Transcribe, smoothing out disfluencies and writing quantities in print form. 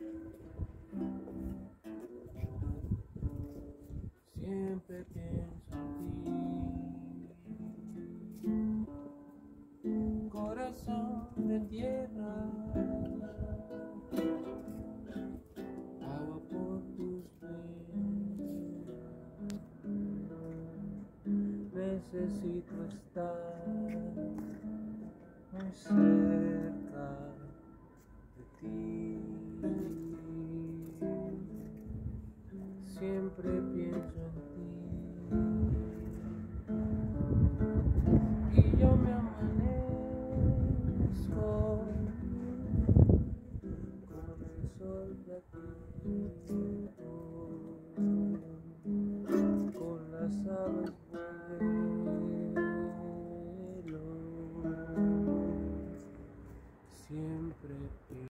Siempre pienso en ti, corazón de tierra, agua por tus venas. Necesito estar muy cerca de ti. Siempre pienso en ti y yo me amanezco con el sol de aquí.